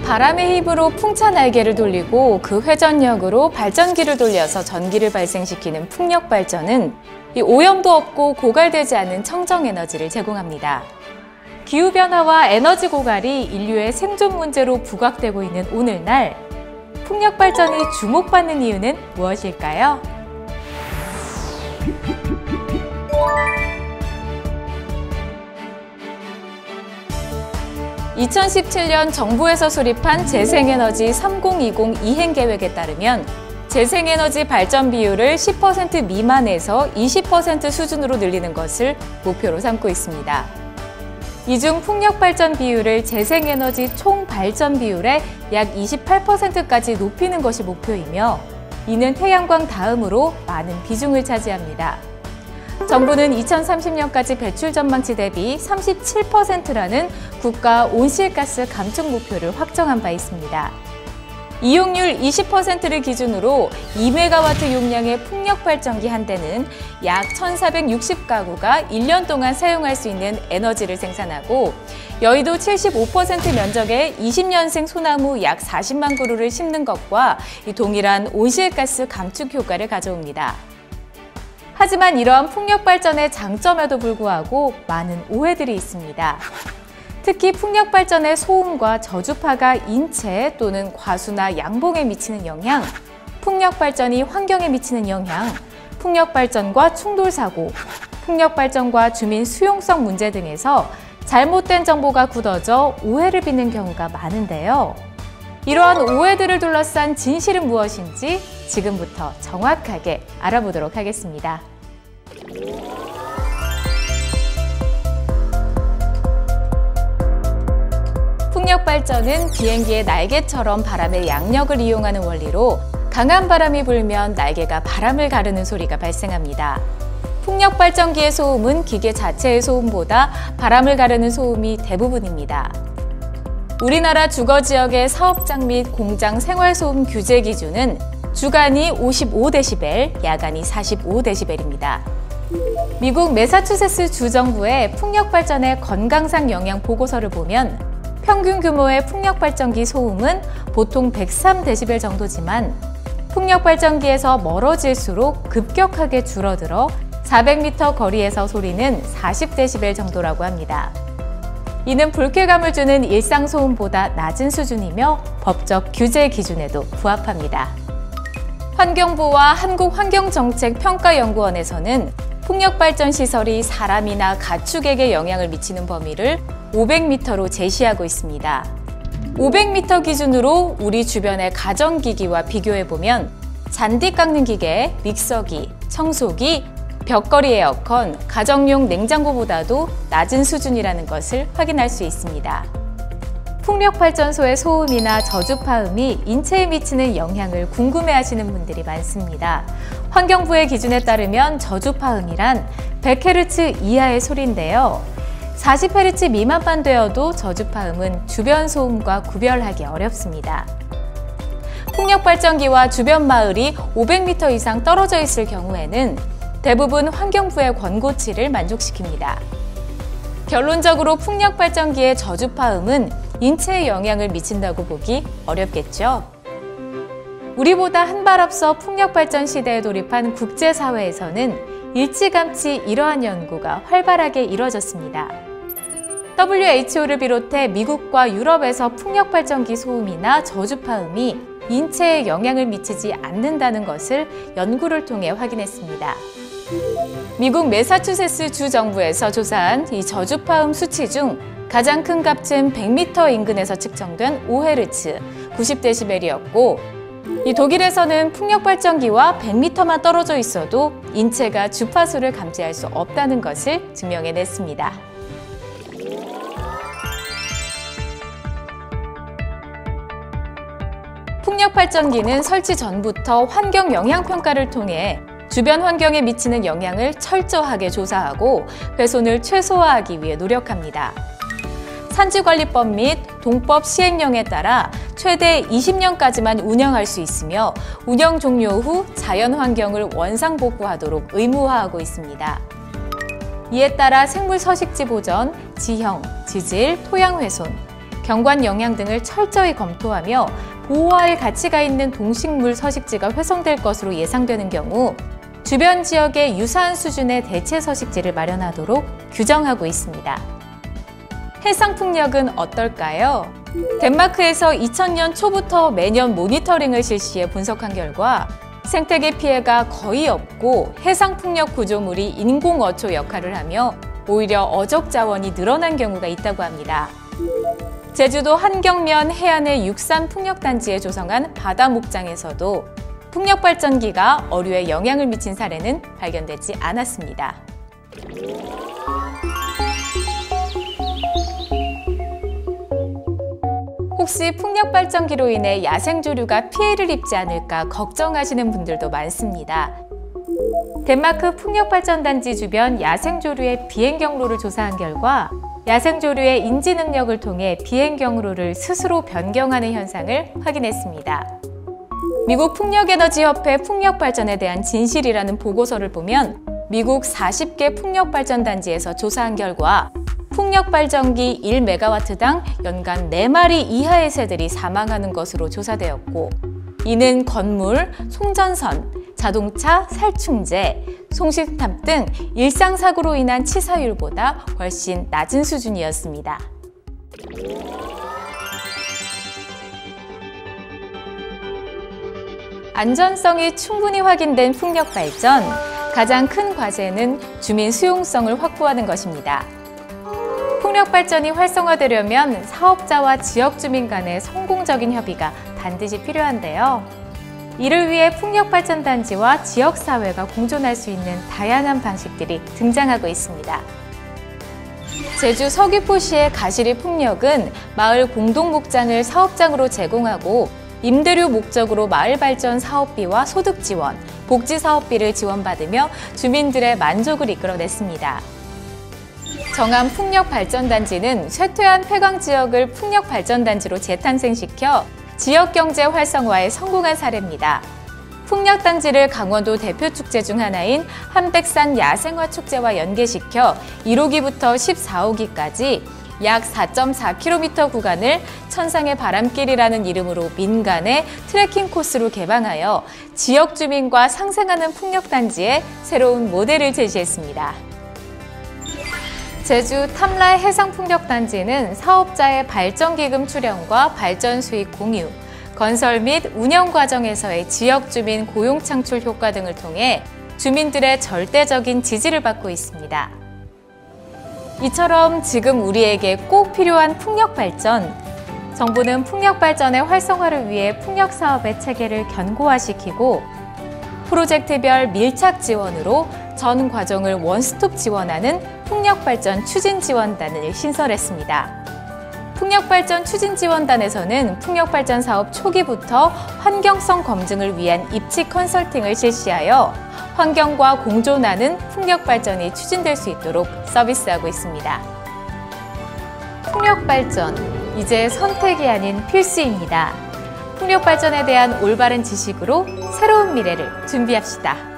바람의 힘으로 풍차 날개를 돌리고 그 회전력으로 발전기를 돌려서 전기를 발생시키는 풍력 발전은 오염도 없고 고갈되지 않은 청정 에너지를 제공합니다. 기후변화와 에너지 고갈이 인류의 생존 문제로 부각되고 있는 오늘날, 풍력 발전이 주목받는 이유는 무엇일까요? 2017년 정부에서 수립한 재생에너지 3020 이행계획에 따르면 재생에너지 발전 비율을 10% 미만에서 20% 수준으로 늘리는 것을 목표로 삼고 있습니다. 이 중 풍력 발전 비율을 재생에너지 총 발전 비율의 약 28%까지 높이는 것이 목표이며, 이는 태양광 다음으로 많은 비중을 차지합니다. 정부는 2030년까지 배출 전망치 대비 37%라는 국가 온실가스 감축 목표를 확정한 바 있습니다. 이용률 20%를 기준으로 2메가와트 용량의 풍력 발전기 한 대는 약 1,460가구가 1년 동안 사용할 수 있는 에너지를 생산하고, 여의도 75% 면적의 20년생 소나무 약 40만 그루를 심는 것과 동일한 온실가스 감축 효과를 가져옵니다. 하지만 이러한 풍력 발전의 장점에도 불구하고 많은 오해들이 있습니다. 특히 풍력 발전의 소음과 저주파가 인체 또는 과수나 양봉에 미치는 영향, 풍력 발전이 환경에 미치는 영향, 풍력 발전과 충돌 사고, 풍력 발전과 주민 수용성 문제 등에서 잘못된 정보가 굳어져 오해를 빚는 경우가 많은데요. 이러한 오해들을 둘러싼 진실은 무엇인지 지금부터 정확하게 알아보도록 하겠습니다. 풍력 발전은 비행기의 날개처럼 바람의 양력을 이용하는 원리로 강한 바람이 불면 날개가 바람을 가르는 소리가 발생합니다. 풍력 발전기의 소음은 기계 자체의 소음보다 바람을 가르는 소음이 대부분입니다. 우리나라 주거지역의 사업장 및 공장 생활소음 규제 기준은 주간이 55데시벨, 야간이 45데시벨입니다. 미국 매사추세츠 주정부의 풍력 발전의 건강상 영향 보고서를 보면 평균 규모의 풍력 발전기 소음은 보통 103데시벨 정도지만 풍력 발전기에서 멀어질수록 급격하게 줄어들어 400m 거리에서 소리는 40데시벨 정도라고 합니다. 이는 불쾌감을 주는 일상 소음보다 낮은 수준이며 법적 규제 기준에도 부합합니다. 환경부와 한국환경정책평가연구원에서는 풍력발전시설이 사람이나 가축에게 영향을 미치는 범위를 500m로 제시하고 있습니다. 500m 기준으로 우리 주변의 가전기기와 비교해보면 잔디 깎는 기계, 믹서기, 청소기, 벽걸이 에어컨, 가정용 냉장고보다도 낮은 수준이라는 것을 확인할 수 있습니다. 풍력발전소의 소음이나 저주파음이 인체에 미치는 영향을 궁금해하시는 분들이 많습니다. 환경부의 기준에 따르면 저주파음이란 100Hz 이하의 소리인데요. 40Hz 미만만 되어도 저주파음은 주변 소음과 구별하기 어렵습니다. 풍력발전기와 주변 마을이 500m 이상 떨어져 있을 경우에는 대부분 환경부의 권고치를 만족시킵니다. 결론적으로 풍력발전기의 저주파음은 인체에 영향을 미친다고 보기 어렵겠죠. 우리보다 한 발 앞서 풍력발전 시대에 돌입한 국제사회에서는 일찌감치 이러한 연구가 활발하게 이뤄졌습니다. WHO를 비롯해 미국과 유럽에서 풍력발전기 소음이나 저주파음이 인체에 영향을 미치지 않는다는 것을 연구를 통해 확인했습니다. 미국 매사추세츠 주정부에서 조사한 이 저주파음 수치 중 가장 큰 값은 100m 인근에서 측정된 5Hz, 90데시벨이었고, 이 독일에서는 풍력발전기와 100m만 떨어져 있어도 인체가 주파수를 감지할 수 없다는 것을 증명해냈습니다. 풍력발전기는 설치 전부터 환경 영향평가를 통해 주변 환경에 미치는 영향을 철저하게 조사하고 훼손을 최소화하기 위해 노력합니다. 산지관리법 및 동법 시행령에 따라 최대 20년까지만 운영할 수 있으며 운영 종료 후 자연환경을 원상복구하도록 의무화하고 있습니다. 이에 따라 생물 서식지 보전, 지형, 지질, 토양 훼손, 경관 영향 등을 철저히 검토하며 보호할 가치가 있는 동식물 서식지가 훼손될 것으로 예상되는 경우 주변 지역에 유사한 수준의 대체 서식지를 마련하도록 규정하고 있습니다. 해상 풍력은 어떨까요? 덴마크에서 2000년 초부터 매년 모니터링을 실시해 분석한 결과 생태계 피해가 거의 없고 해상 풍력 구조물이 인공 어초 역할을 하며 오히려 어적 자원이 늘어난 경우가 있다고 합니다. 제주도 한경면 해안의 육산 풍력단지에 조성한 바다 목장에서도 풍력 발전기가 어류에 영향을 미친 사례는 발견되지 않았습니다. 혹시 풍력 발전기로 인해 야생조류가 피해를 입지 않을까 걱정하시는 분들도 많습니다. 덴마크 풍력발전단지 주변 야생조류의 비행 경로를 조사한 결과 야생조류의 인지 능력을 통해 비행 경로를 스스로 변경하는 현상을 확인했습니다. 미국 풍력에너지협회 풍력발전에 대한 진실이라는 보고서를 보면 미국 40개 풍력발전단지에서 조사한 결과 풍력발전기 1메가와트당 연간 4마리 이하의 새들이 사망하는 것으로 조사되었고 이는 건물, 송전선, 자동차, 살충제, 송신탑 등 일상사고로 인한 치사율보다 훨씬 낮은 수준이었습니다. 안전성이 충분히 확인된 풍력 발전, 가장 큰 과제는 주민 수용성을 확보하는 것입니다. 풍력 발전이 활성화되려면 사업자와 지역 주민 간의 성공적인 협의가 반드시 필요한데요. 이를 위해 풍력발전단지와 지역사회가 공존할 수 있는 다양한 방식들이 등장하고 있습니다. 제주 서귀포시의 가시리 풍력은 마을 공동목장을 사업장으로 제공하고 임대료 목적으로 마을 발전 사업비와 소득 지원, 복지 사업비를 지원받으며 주민들의 만족을 이끌어냈습니다. 정암 풍력발전단지는 쇠퇴한 폐광 지역을 풍력발전단지로 재탄생시켜 지역경제 활성화에 성공한 사례입니다. 풍력단지를 강원도 대표 축제 중 하나인 한백산 야생화 축제와 연계시켜 1호기부터 14호기까지 약 4.4km 구간을 천상의 바람길이라는 이름으로 민간의 트레킹 코스로 개방하여 지역 주민과 상생하는 풍력단지에 새로운 모델을 제시했습니다. 제주 탐라의 해상풍력단지는 사업자의 발전기금 출연과 발전 수익 공유, 건설 및 운영 과정에서의 지역 주민 고용 창출 효과 등을 통해 주민들의 절대적인 지지를 받고 있습니다. 이처럼 지금 우리에게 꼭 필요한 풍력 발전, 정부는 풍력 발전의 활성화를 위해 풍력 사업의 체계를 견고화시키고 프로젝트별 밀착 지원으로 전 과정을 원스톱 지원하는 풍력발전 추진지원단을 신설했습니다. 풍력발전 추진지원단에서는 풍력발전 사업 초기부터 환경성 검증을 위한 입지 컨설팅을 실시하여 환경과 공존하는 풍력발전이 추진될 수 있도록 서비스하고 있습니다. 풍력발전, 이제 선택이 아닌 필수입니다. 풍력발전에 대한 올바른 지식으로 새로운 미래를 준비합시다.